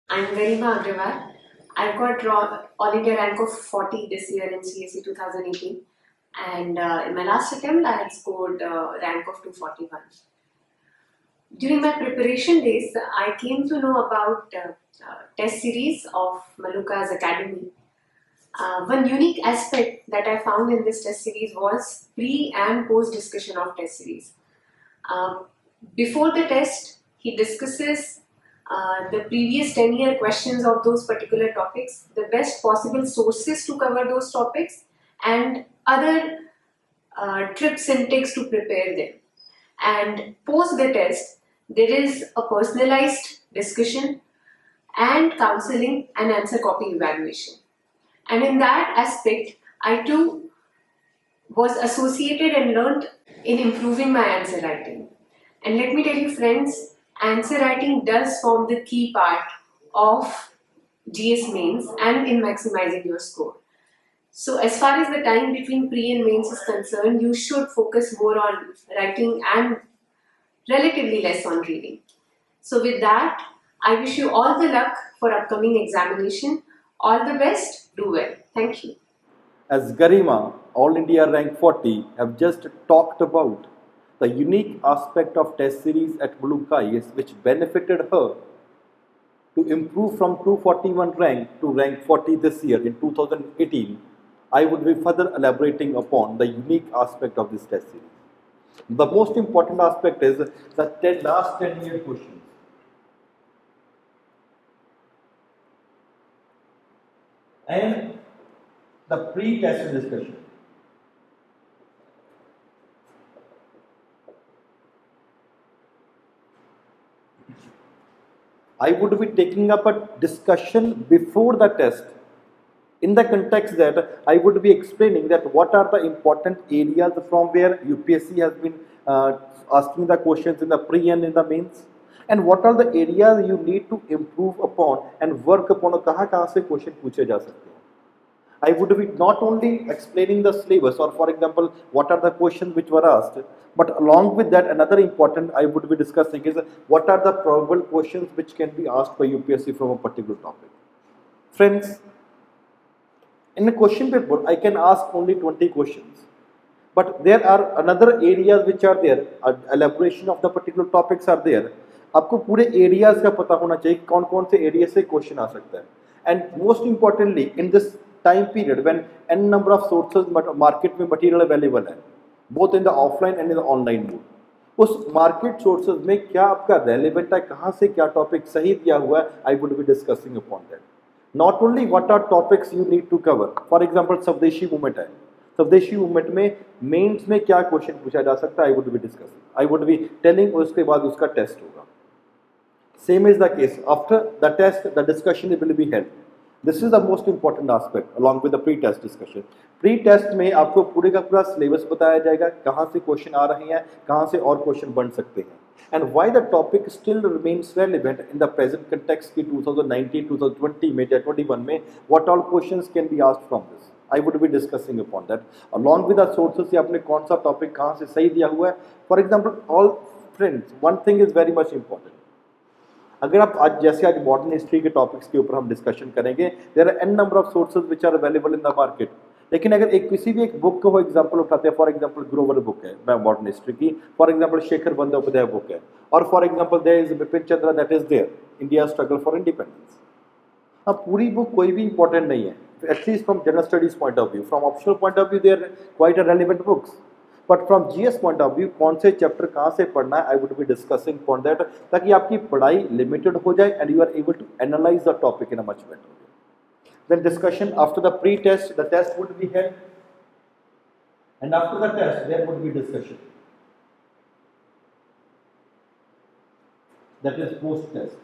I'm Garima Agrawal. I've got all India rank of 40 this year in CSE 2018, and in my last attempt, I had scored rank of 241. During my preparation days, I came to know about test series of Maluka's Academy. One unique aspect that I found in this test series was pre and post discussion of test series. Um, Before the test, he discusses the previous 10-year questions of those particular topics, the best possible sources to cover those topics, and other tips and tricks to prepare them. And post the test, there is a personalized discussion and counseling and answer copy evaluation. And in that aspect, I too was associated and learned in improving my answer writing. And let me tell you, friends, answer writing does form the key part of GS mains and in maximizing your score. So, as far as the time between pre and mains is concerned, you should focus more on writing and relatively less on reading. So, with that, I wish you all the luck for upcoming examination. All the best. Do well. Thank you. As Garima, All India Rank 40, have just talked about the unique aspect of test series at Mulukai which benefited her to improve from 241 rank to rank 40 this year in 2018, I would be further elaborating upon the unique aspect of this test series. The most important aspect is the last 10-year questions. And the pre-test discussion. I would be taking up a discussion before the test in the context that I would be explaining that what are the important areas from where UPSC has been asking the questions in the pre and in the mains, and what are the areas you need to improve upon and work upon. कहाँ से question पूछे जा सकते हैं. I would be not only explaining the syllabus or for example what are the questions which were asked, but along with that another important I would be discussing is what are the probable questions which can be asked by UPSC from a particular topic. Friends, in a question paper I can ask only 20 questions, but there are another areas which are there, elaboration of the particular topics are there. आपको पूरे areas का पता होना चाहिए कौन कौन से area से question आ सकता है. And most importantly in this time period when n number of sources market में material available है, both in the offline and in the online mode, उस market sources में क्या आपका relevant है, कहाँ से क्या topic सही दिया हुआ है, I would be discussing upon that. Not only what are topics you need to cover, for example स्वदेशी movement है, स्वदेशी मूवमेंट में मेंस में क्या क्वेश्चन पूछा जा सकता है, I would be discussing, I would be telling, उसके बाद उसका टेस्ट होगा. Same is the case after the test the discussion will be held. This is the most important aspect along with the pre test discussion. Pre test में आपको पूरे का पूरा syllabus बताया जाएगा, कहाँ से क्वेश्चन आ रहे हैं, कहाँ से और क्वेश्चन बन सकते हैं, and why the topic still remains relevant in the present context की 2019 2020 में या 21 में what all questions can be asked from this. I would be discussing upon that along with the sources. या आपने कौन सा टॉपिक कहाँ से सही दिया हुआ है. For example all friends, one thing is very much important. अगर आप आज जैसे आज मॉडर्न हिस्ट्री के टॉपिक्स के ऊपर हम डिस्कशन करेंगे, there are an number of sources which are available in the market. लेकिन अगर एक किसी भी एक बुक को एग्जांपल उठाते हैं, फॉर एग्जांपल ग्रोवर बुक है मॉडर्न हिस्ट्री की, for example Shekhar Bandyopadhyay book है, और for example there is Bipin Chandra that is there India struggle for independence. अब पूरी बुक कोई भी इंपॉर्टेंट नहीं है, at least from general studies point of view. From optional point of view they are quite a relevant books, but from GS point of view कौन से chapter कहाँ से पढ़ना है, I would be discussing on that, ताकि आपकी पढ़ाई limited हो जाए and you are able to analyse the topic in a much better way. Then discussion after the pre-test, the test would be held, and after the test there would be discussion. That is post-test.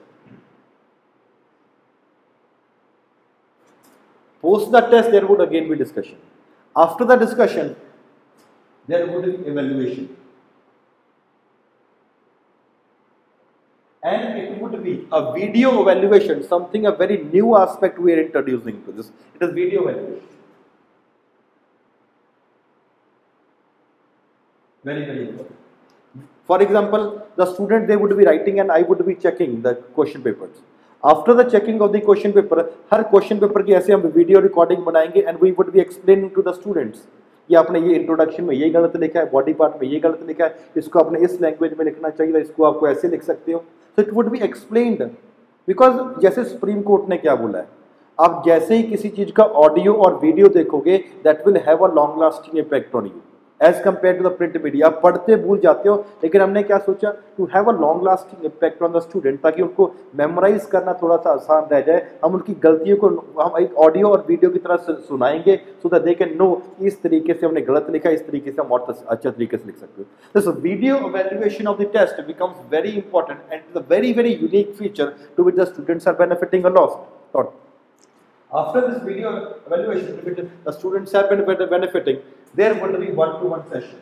Post the test there would again be discussion. After the discussion there would be evaluation. And it would be a video evaluation, something a very new aspect we are introducing to this. It is video evaluation. Very, very important. For example, the student they would be writing and I would be checking the question papers. After the checking of the question paper, हर question paper की ऐसे हम video recording बनाएंगे and we would be explaining to the students कि आपने ये introduction में ये गलत लिखा है, बॉडी पार्ट में ये गलत लिखा है, इसको आपने इस लैंग्वेज में लिखना चाहिए था, इसको आपको ऐसे लिख सकते हो. So it would be explained because जैसे सुप्रीम कोर्ट ने क्या बोला है, आप जैसे ही किसी चीज का ऑडियो और वीडियो देखोगे that will have a long lasting effect on you as compare to the print media. आप पढ़ते भूल जाते हो, लेकिन हमने क्या सोचा to have a long lasting effect on the student, ताकि उनको मेमोराइज करना थोड़ा सा आसान रह जाए. हम उनकी गलतियों को हम एक ऑडियो और वीडियो की तरह सुनाएंगे so that they can know इस तरीके से हमने गलत लिखा, इस तरीके से हम और अच्छा तरीके से लिख सकते हो. This video evaluation of the test becomes very important and it's a very unique feature to which the students are benefiting a lot. After this video evaluation, which the students have been benefiting, there would be one-to-one session.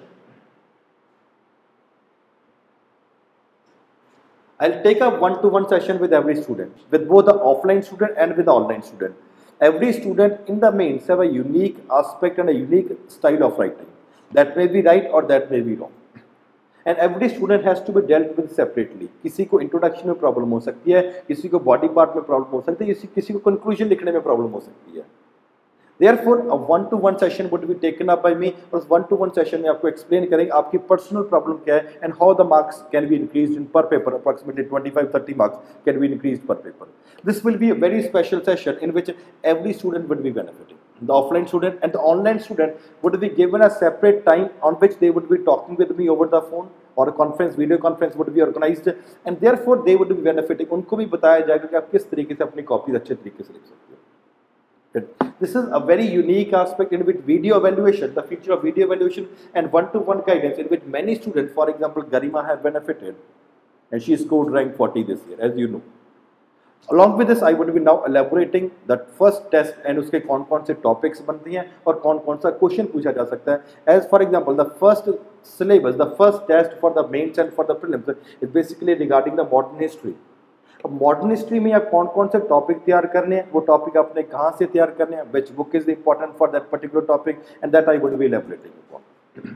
I'll take a one-to-one session with every student, with both the offline student and with the online student. Every student in the mains have a unique aspect and a unique style of writing. That may be right or that may be wrong. And every student has to be dealt with separately. किसी को introduction में problem हो सकती है, किसी को body part में problem हो सकती है, किसी को कंक्लूजन लिखने में प्रॉब्लम हो सकती है. Therefore, a one-to-one session would be taken up by me. और उस one-to-one session में आपको explain करेंगे आपकी personal problem क्या है and how the marks can be increased in per paper. Approximately 25-30 marks can be increased per paper. This will be a very special session in which every student would be benefiting. The offline student and the online student would be given a separate time on which they would be talking with me over the phone or a conference, video conference would be organized, and therefore they would be benefiting. उनको भी बताया जाएगा कि आप किस तरीके से अपनी कॉपी अच्छे तरीके से लिख सकते हो. This is a very unique aspect in which video evaluation, the feature of video evaluation and one-to-one guidance in which many students, for example, Garima have benefited and she scored rank 40 this year, as you know. Along with this, I would be now elaborating that first test and उसके कौन-कौन से topics बनती हैं और कौन-कौन सा question पूछा जा सकता है. As for example, the first syllabus, the first test for the mains and for the prelims is basically regarding the modern history. अब मॉडर्न हिस्ट्री में आप कौन कौन से टॉपिक तैयार करने हैं, वो टॉपिक आपने कहाँ से तैयार करने हैं, which book is important for that particular topic, and that I would be elaborating upon.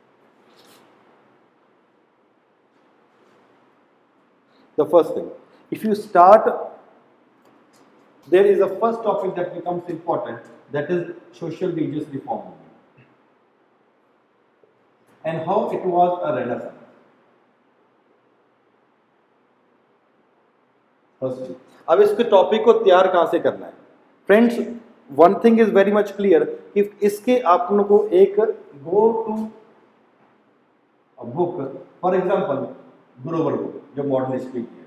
The first thing, if you start, there is a first topic that becomes important, that is social religious reform movement and how it was a renaissance. अब इसके topic को तैयार कहां से करना है friends. One thing is very much clear, if इसके आप लोगों को एक go to book, for example Grover book जो मॉडर्न हिस्ट्री की है,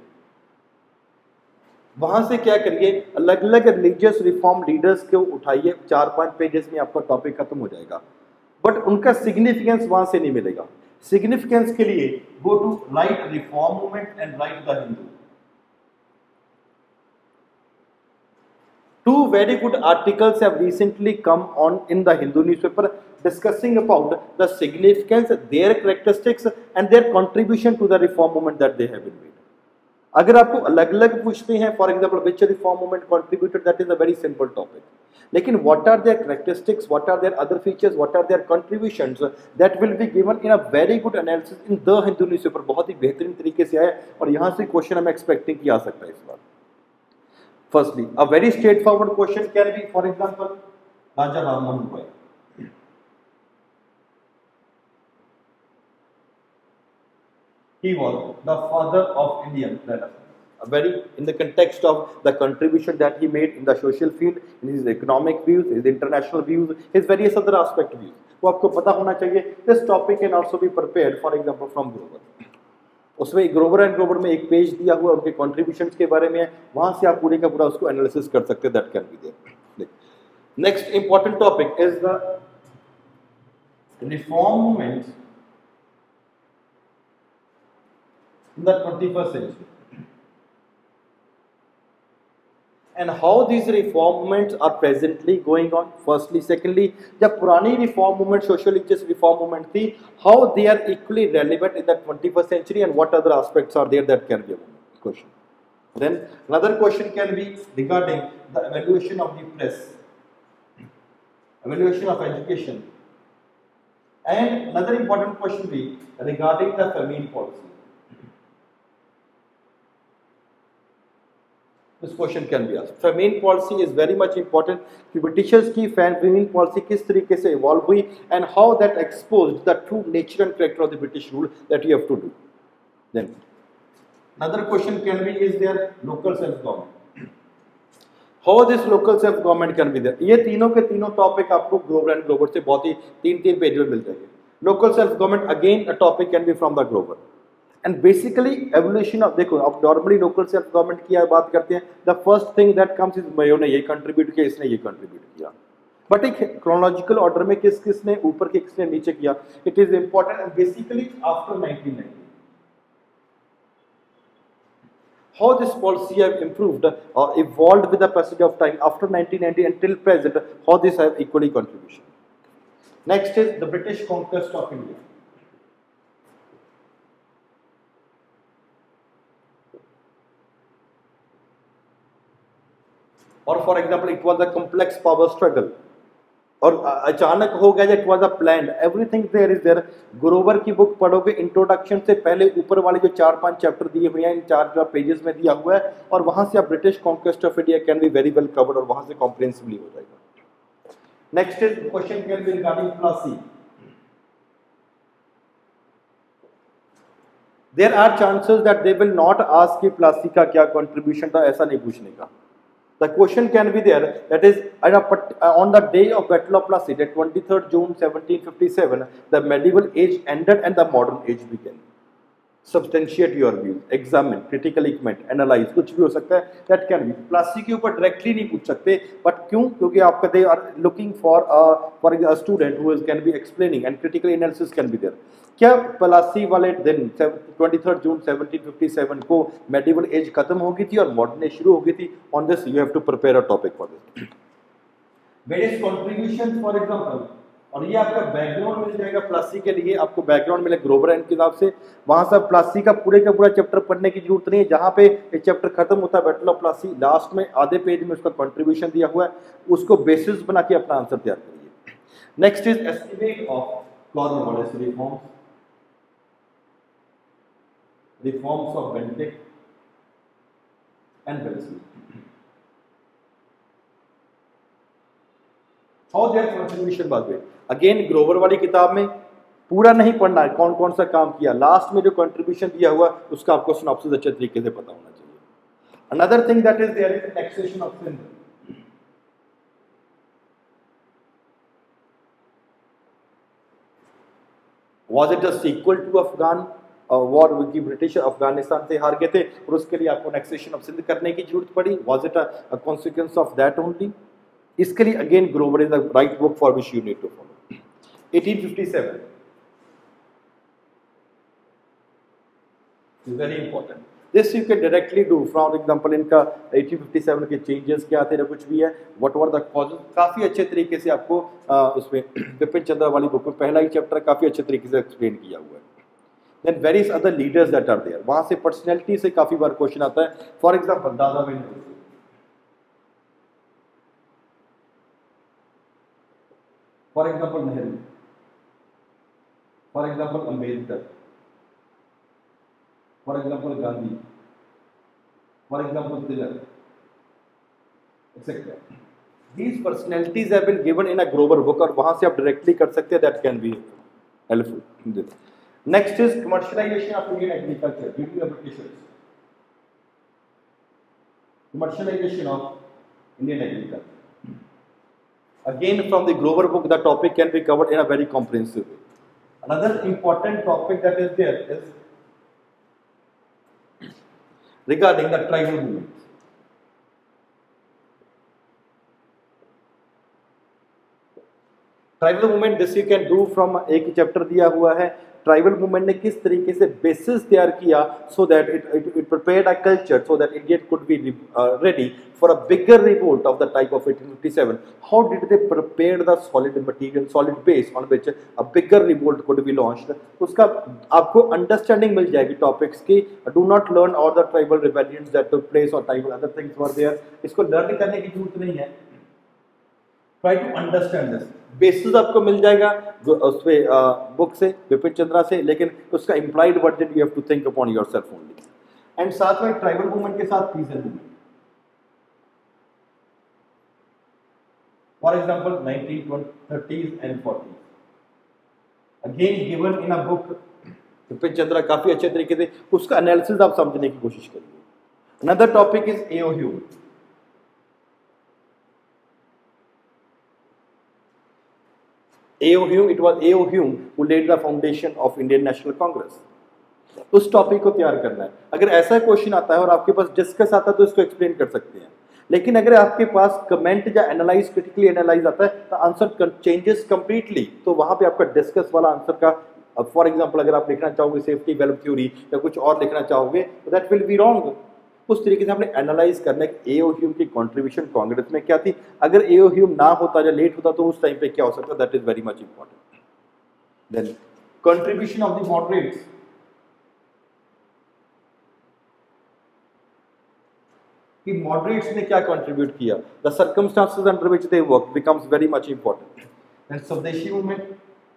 वहां से क्या करिए अलग अलग रिलीजियस रिफॉर्म लीडर्स को उठाइए, 4-5 पेजेस में आपका टॉपिक खत्म हो जाएगा, बट उनका सिग्निफिकेंस वहां से नहीं मिलेगा. सिग्निफिकेंस के लिए go to write reform movement and write the Hindu. Two very good articles have recently come on in the Hindu newspaper discussing about the significance, their characteristics and their contribution to the reform movement that they have been made. अगर आपको अलग अलग पूछते हैं, for example, which reform movement contributed, that is a very simple topic. लेकिन what are their characteristics, what are their other features, what are their contributions, that will be given in a very good analysis in the Hindu newspaper. बहुत ही बेहतरीन तरीके से है और यहाँ से question हम एक्सपेक्टिंग किया आ सकता है इस बार. Firstly, a very straightforward question can be, for example, Raja Rammohn Roy. He was the father of Indian Renaissance. A very, in the context of the contribution that he made in the social field, in his economic views, his international views, his various other aspect views. वो आपको पता होना चाहिए. This topic can also be prepared, for example, from Grover. उसमें Grover and Grover में एक page दिया हुआ उनके कॉन्ट्रीब्यूशंस के बारे में, वहां से आप पूरे का पूरा उसको एनालिसिस कर सकते हैं. That can be there. Next important topic is the reform movements in the 21st century and how these reform movements are presently going on. Firstly, secondly, जब पुरानी reform movement, social justice reform movement थी, how they are equally relevant in the 21st century and what other aspects are there, that can be a question. Then another question can be regarding the evaluation of the press, evaluation of education, and another important question be regarding the famine policy. This question can be asked. Famine policy is very much important कि Britishers की famine policy किस तरीके से evolve हुई and how that exposed the true nature and character of the British rule that you have to do. Then another question can be, is there local self government? How this local self government can be there? ये तीनों के तीनों topic आपको Grover and Grover से बहुत ही 3-3 page में मिल जाएंगे. Local self government again a topic can be from the Grover. And basically evolution of, देखो अब नॉर्मली लोकल सेल्फ गवर्नमेंट की बात करते हैं, the first thing that comes is Mayo ने ये कंट्रीब्यूट किया, इसने ये कंट्रीब्यूट किया, बट एक क्रोनोलॉजिकल ऑर्डर में किस किसने ऊपर के किसने नीचे किया, it is important. And basically after 1990 how this policy have improved or evolved with the passage of time after 1990 until present, how this have equally contribution. Next is the British conquest of India. और for example it was a complex power struggle, और अचानक हो गया, it was a plan, everything there is there. Grover की book पढ़ोगे, introduction से पहले ऊपर वाले जो 4-5 चैप्टर दिए हुए हैं, इन 4 पेजेस में दिया हुआ है, और वहां से आप British conquest of India can be very well covered, और वहां से कॉम्प्रिहेंसिवली हो जाएगा. Next is question can be regarding Plassey. There are chances that they will not ask कि प्लासी का क्या कंट्रीब्यूशन था, ऐसा नहीं पूछने का. The question can be there, that is on the day of Battle of Plassey, that 23rd June 1757, the medieval age ended and the modern age began. Substantiate your views, examine, critically comment, analyze, कुछ भी हो सकता है. That can be. Plassey के ऊपर directly नहीं पूछ सकते, but क्यों? क्योंकि आपका they are looking for a student who can be explaining and critical analysis can be there. क्या प्लासी वाले दिन 23rd जून 1757 को मेडिवल एज खत्म हो गई थी और मॉडर्न एज शुरू हो गई थी? On this you have to prepare a topic for this. Various contribution for example, और ये आपका बैकग्राउंड मिल जाएगा प्लासी के लिए, आपको बैकग्राउंड मिले ग्रोवर एंड के हिसाब से. वहां से प्लासी का पूरा चैप्टर पढ़ने की जरूरत नहीं है. जहां पे ये चैप्टर खत्म होता है बैटल ऑफ प्लासी, लास्ट में आधे पेज में उसका कंट्रीब्यूशन दिया हुआ है, उसको बेसिस बना के अपना आंसर तैयार करिए. Next is estimate of Cornwallis reforms, reforms of Bentinck and Wellesley. How their contribution was made. Again Grover वाली किताब में पूरा नहीं पढ़ना है, कौन कौन सा काम किया, लास्ट में जो कंट्रीब्यूशन दिया हुआ उसका आपको सिनॉप्सिस अच्छे तरीके से पता होना चाहिए. Another thing that is there is taxation of sin. Was it a sequel to Afghan war की? ब्रिटिश अफगानिस्तान से हार गए थे और उसके लिए आपको एनेक्सेशन ऑफ सिंध करने की जरूरत पड़ी. Was it a consequence of that only? इसके लिए again Grover is the right book for which you need to follow. 1857 is very important. This you can directly do. For example इनका 1857 के चेंजेस क्या थे, कुछ भी है, व्हाट वर द कॉजेस, काफी अच्छे तरीके से आपको उसमें बिपिन चंद्रा वाली बुक में पहला ही चैप्टर काफी अच्छे तरीके से एक्सप्लेन किया हुआ है. Then various other leaders that are there. वहां से पर्सनैलिटी से काफी बार क्वेश्चन आता है. For example Dadabhai Nehru, for example Nehru, for example Ambedkar, for example Gandhi, for example Tilak, etcetera. These personalities have been given in a Grover book, और वहां से आप डायरेक्टली कर सकते हैं. That can be helpful in this. Next is commercialization of Indian agriculture during the Britishers. Commercialization of Indian agriculture. Again, from the Grover book, the topic can be covered in a very comprehensive way. Another important topic that is there is regarding the tribal movement. Tribal movement, this you can do from, एक चैप्टर दिया हुआ है. Tribal movement ने किस तरीके से basis तैयार किया, so that it prepared a culture so that India could be ready for a bigger revolt of the type of 1857. How did they prepare the solid material, solid base on which a bigger revolt could be launched. उसका आपको understanding मिल जाएगी topics की. Do not learn all the tribal rebellions that took place और tribal other things were there. इसको learn करने की जरूरत नहीं है. Try to understand this. Basis आपको मिल जाएगा उस पे बुक से, बिपिन चंद्रा से, लेकिन उसका implied version you have to think upon yourself only. And साथ में ट्राइबल मूवमेंट के साथ peaceful movement. For example, 1930s and 40s. Again given in a book. Vipin Chandra काफी अच्छे तरीके से उसका एनालिसिस आप समझने की कोशिश करिए. Another topic is A.O. Hume. A.O. Hume, it was A.O. Hume who laid the foundation of Indian National Congress. उस टॉपिक को तैयार करना है. अगर ऐसा क्वेश्चन आता है और आपके पास डिस्कस आता है तो इसको एक्सप्लेन कर सकते हैं. लेकिन अगर आपके पास कमेंट या एनालाइज क्रिटिकली एनालाइज आता है तो आंसर चेंजेस कंप्लीटली. तो वहां पे आपका डिस्कस वाला आंसर का, फॉर एग्जांपल अगर आप लिखना चाहोगे सेफ्टी वेल्व थ्योरी या कुछ और लिखना चाहोगे तो दैट विल बी रॉन्ग. उस तरीके से हमने एनालाइज करना है कि A.O. ह्यूम की कंट्रीब्यूशन कांग्रेस में क्या थी. अगर A.O. ह्यूम ना होता या लेट होता तो उस टाइम पे क्या हो सकता. That is very much important. Then contribution of the moderates. कि मॉडरेट्स ने क्या कंट्रीब्यूट किया. The circumstances under which they work becomes very much important. Then Swadeshi movement.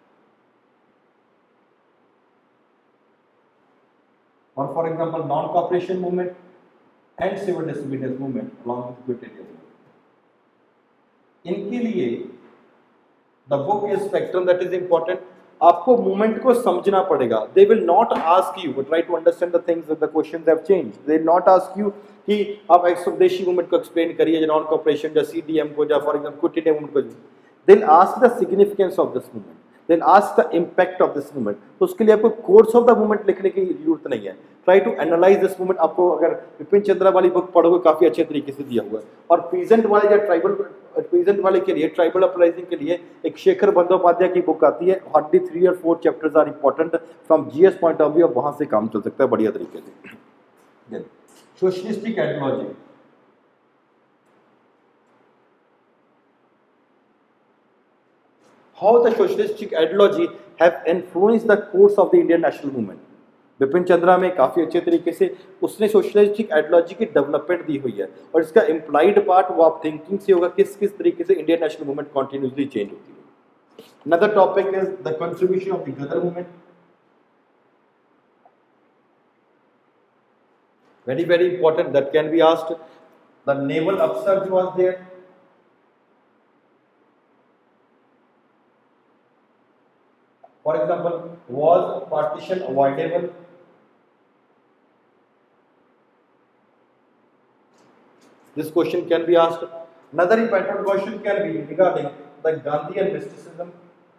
Or for example, non-cooperation movement and civil disobedience movement along with Quit India movement. इनके लिए the book is spectrum that is important. आपको movement को समझना पड़ेगा. They will not ask you, but try to understand the things that the questions have changed. They will not ask you कि आप एक स्वदेशी मूवमेंट को एक्सप्लेन करिए, या नॉन कॉपरेशन या CDM को, या for example quit India movement को. They will ask the significance of this movement. Then ask the impact of this movement. तो उसके लिए आपको कोर्स ऑफ द मूवमेंट लिखने की जरूरत नहीं है. Try to analyse this movement. आपको अगर विपिन चंद्रा वाली बुक पढ़ोगे काफी अच्छे तरीके से दिया हुआ है. और पीजेंट वाले या ट्राइबल पीजेंट वाले के लिए, ट्राइबल अपराइजिंग के लिए एक शेखर बंदोपाध्याय की बुक आती है. हार्डली 3 और 4 chapters are important from GS point of view. वहां से काम चल सकता है बढ़िया तरीके से. Socialistic ideology. How the socialistic ideology have influenced the course of the Indian national movement. Vipin Chandra में काफी अच्छे तरीके से उसने सोशलिस्टिक आइडियोलॉजी की डेवलपमेंट दी हुई है. और इसका इम्प्लाइड पार्ट वो आप थिंकिंग से होगा किस किस तरीके से Indian national movement continuously change होती है. Another topic is the contribution of the Ghadar movement. Very important, that can be asked. The naval upsurge was there. For example, was partition avoidable? This question can be asked. Another important question can be regarding the Gandhian mysticism.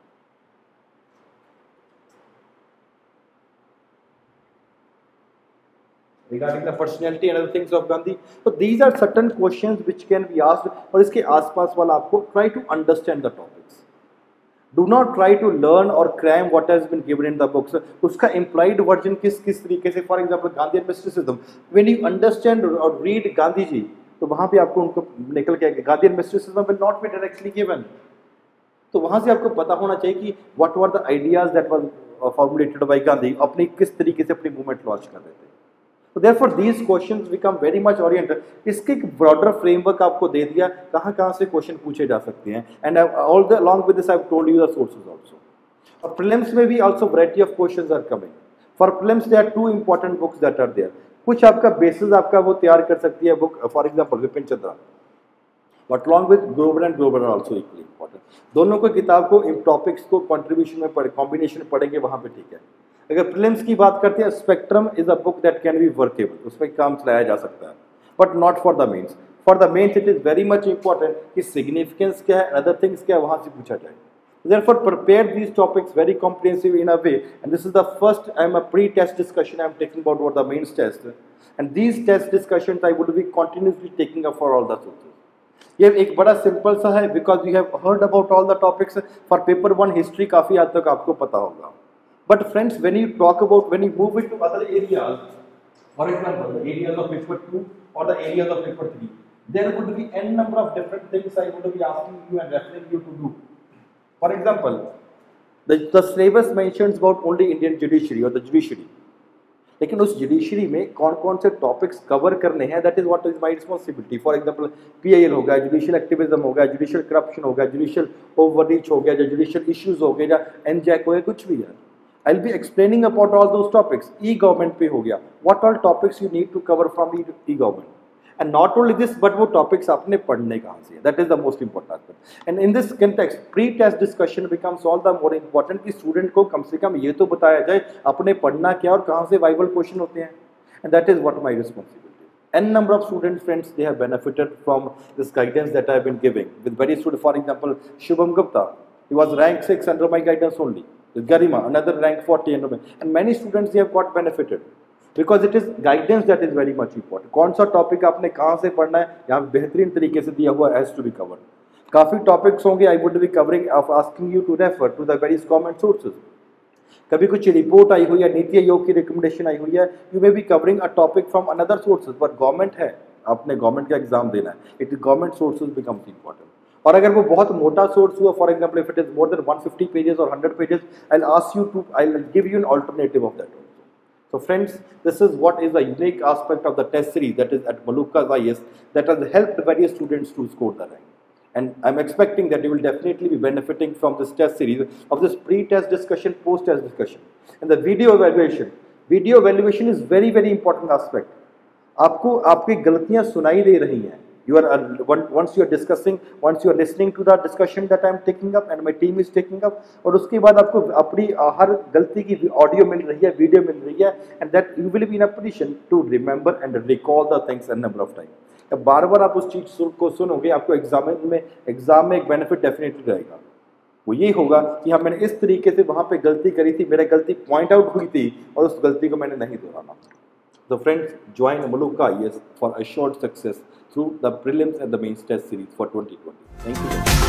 Regarding the personality and other things of Gandhi. So these are certain questions which can be asked. और इसके आसपास वाला आपको try to understand the topics. Do not try to learn or cram what has been given in the books. उसका implied version किस किस तरीके से, for example Gandhian mysticism. When you understand or read Gandhi ji तो वहां पे आपको उनको निकल के Gandhian mysticism will not be directly given. तो वहां से आपको पता होना चाहिए कि what were the ideas that was formulated by Gandhi. अपनी किस तरीके से अपनी मूवमेंट लॉन्च कर रहे थे. So therefore these questions become very much oriented. इसके एक broader framework आपको दे दिया कहाँ से क्वेश्चन पूछे जा सकते हैं. And along with this I have told you the sources also. और prelims में भी also variety of questions are coming. For prelims there are 2 important books that are there. कुछ आपका basis आपका वो तैयार कर सकती है book, for example Vipin Chandra. But along with Grover and Grover are also equally important. दोनों को किताब को इन टॉपिक्स को कंट्रीब्यूशन में पढ़े, कॉम्बिनेशन पढ़ेंगे वहां पे ठीक है. अगर प्रीलिम्स की बात करते हैं, spectrum is a book that can be workable, उसमें काम चलाया जा सकता है, but not for the mains. For the mains it is very much important कि सिग्निफिकेंस क्या है, अदर थिंग्स क्या है, वहां से पूछा जाए. Therefore, prepare these topics very comprehensive in a way, and this is the first pre-test discussion I am taking about the mains test, and these test discussions I would be continuously taking up for all the sources. ये एक बड़ा simple सा है because you have heard about all the topics. For paper 1 history काफी हद तक आपको पता होगा. But friends, when you talk about, when you move into other areas, for example, the areas of paper 2 or the areas of paper 3, there would be n number of different things I would be asking you and referring you to do. For example, the syllabus mentions about only Indian judiciary or the judiciary. लेकिन उस judiciary में कौन कौन से topics cover करने हैं, that is what is my responsibility. For example PIL हो गया, जुडिशियल एक्टिविज्म हो गया, जुडिशियल करप्शन हो गया, जुडिशियल ओवररीच हो गया, या जुडिशियल इश्यूज हो गए, या NJAC हो गया, कुछ भी है. I will be explaining about all those topics. E government पे हो गया, what all topics you need to cover from e government. And not only this, but वो topics आपने पढ़ने कहाँ से है, that is the most important aspect. And in this context, pre-test discussion becomes all the more important कि student को कम से कम ये तो बताया जाए अपने पढ़ना क्या और कहाँ से viable question होते हैं. And that is what my responsibility is. N number of student friends, they have benefited from this guidance that I have been giving. With very student, for example, Shubham Gupta, he was rank 6 under my guidance only. With Garima, another rank 40 under me. And many students, they have got benefited. Because it is guidance that is very much important. कौन सा topic आपने कहाँ से पढ़ना है यहाँ बेहतरीन तरीके से दिया हुआ हैज टू बी कवर्ड. काफ़ी टॉपिक्स होंगे I would be covering of asking you to refer to the various common sources. कभी कुछ रिपोर्ट आई हुई है, नीति आयोग की रिकमेंडेशन आई हुई है, you may be covering a topic from another sources. But government है, आपने गवर्नमेंट का एग्जाम देना है, it is government sources becomes important. और अगर वो बहुत मोटा सोर्स हुआ, for example if it is more than 150 pages और 100 pages, I will ask you to, I will give you an alternative of that. So friends, this is what is the unique aspect of the test series that is at Maluka's IS that has helped various students to score the rank. And I'm expecting that you will definitely be benefiting from this test series of this pre-test discussion, post-test discussion. And the video evaluation. Video evaluation is very, very important aspect. आपको आपकी गलतियां सुनाई दे रही हैं. You are once you are discussing, once you are listening to the discussion that I am taking up and my team is taking up, और उसके बाद आपको अपनी हर गलती की ऑडियो मिल रही है, वीडियो मिल रही है, and that you will be in a position to remember and recall the things a number of times. अब बार बार आप उस चीज को सुनोगे, आपको एग्जाम में एक बेनिफिट डेफिनेटली रहेगा. वो ये होगा कि हाँ मैंने इस तरीके से वहाँ पे गलती करी थी, मेरा गलती पॉइंट आउट हुई थी और उस गलती को मैंने नहीं दोहराना. So friends, join Maluka IS for assured success through the prelims and the mains test series for 2020. Thank you.